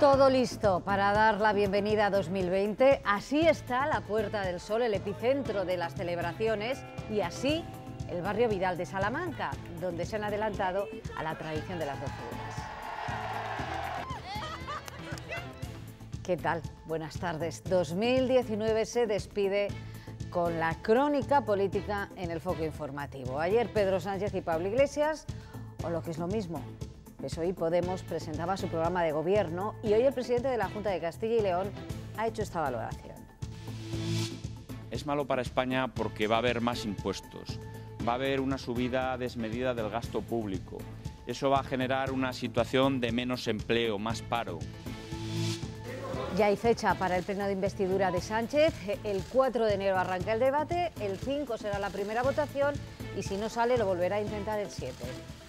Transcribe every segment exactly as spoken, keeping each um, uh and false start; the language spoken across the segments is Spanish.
Todo listo para dar la bienvenida a dos mil veinte. Así está la Puerta del Sol, el epicentro de las celebraciones, y así el barrio Vidal de Salamanca, donde se han adelantado a la tradición de las doce uvas. ¿Qué tal? Buenas tardes. dos mil diecinueve se despide con la crónica política en el foco informativo. Ayer Pedro Sánchez y Pablo Iglesias, o lo que es lo mismo, P S O E y Podemos, presentaba su programa de gobierno, y hoy el presidente de la Junta de Castilla y León ha hecho esta valoración. Es malo para España porque va a haber más impuestos, va a haber una subida desmedida del gasto público. Eso va a generar una situación de menos empleo, más paro. Ya hay fecha para el pleno de investidura de Sánchez. El cuatro de enero arranca el debate, el cinco será la primera votación y si no sale lo volverá a intentar el siete.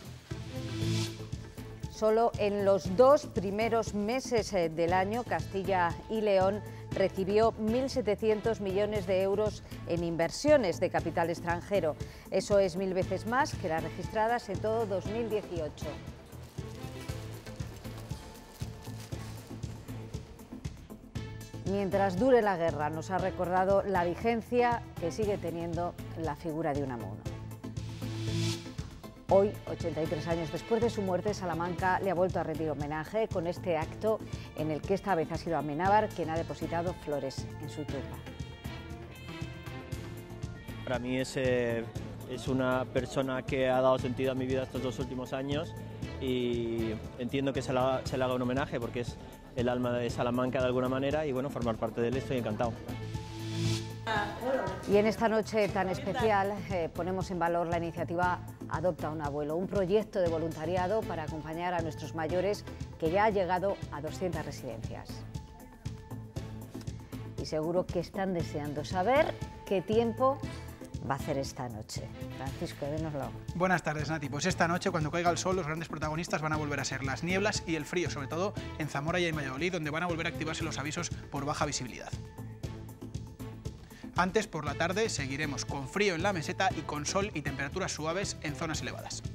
Solo en los dos primeros meses del año, Castilla y León recibió mil setecientos millones de euros en inversiones de capital extranjero. Eso es mil veces más que las registradas en todo dos mil dieciocho. Mientras dure la guerra, nos ha recordado la vigencia que sigue teniendo la figura de Unamuno. Hoy, ochenta y tres años después de su muerte, Salamanca le ha vuelto a rendir homenaje con este acto en el que esta vez ha sido Amenábar quien ha depositado flores en su tumba. Para mí es, eh, es una persona que ha dado sentido a mi vida estos dos últimos años y entiendo que se le, se le haga un homenaje porque es el alma de Salamanca de alguna manera y bueno, formar parte de él estoy encantado. Y en esta noche tan especial eh, ponemos en valor la iniciativa Adopta un Abuelo, un proyecto de voluntariado para acompañar a nuestros mayores que ya ha llegado a doscientas residencias. Y seguro que están deseando saber qué tiempo va a hacer esta noche. Francisco, dénoslo. Buenas tardes, Nati. Pues esta noche, cuando caiga el sol, los grandes protagonistas van a volver a ser las nieblas y el frío, sobre todo en Zamora y en Valladolid, donde van a volver a activarse los avisos por baja visibilidad. Antes, por la tarde, seguiremos con frío en la meseta y con sol y temperaturas suaves en zonas elevadas.